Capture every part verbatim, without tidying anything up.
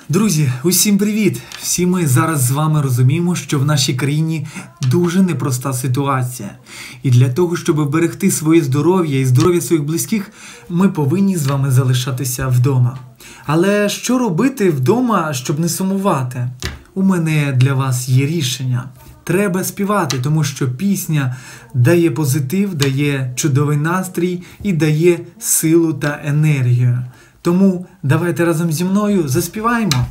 Друзі, усім привіт! Всі ми зараз з вами розуміємо, що в нашій країні дуже непроста ситуація. І для того, щоб берегти своє здоров'я і здоров'я своїх близьких, ми повинні з вами залишатися вдома. Але що робити вдома, щоб не сумувати? У мене для вас є рішення. Треба співати, тому що пісня дає позитив, дає чудовий настрій і дає силу та енергію. Тому давайте разом зі мною заспіваємо.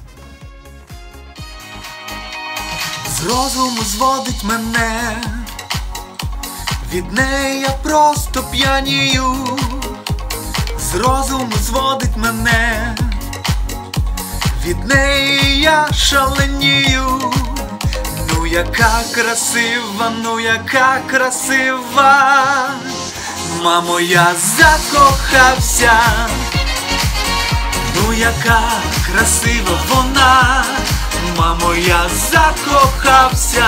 З розуму зводить мене, від неї я просто п'янію. З розуму зводить мене, від неї я шаленію. Ну яка красива, ну яка красива, мамо, я закохався. Ну яка красива вона, мамо, я закохався.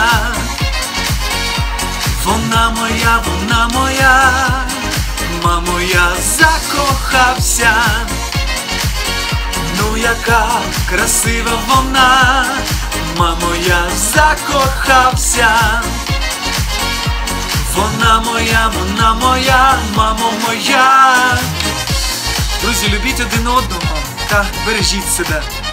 Вона моя, вона моя, мамо, я закохався. Ну яка красива вона, мамо, я закохався. Вона моя, вона моя, мамо моя. Друзі, любіть один одного та бережіть себе.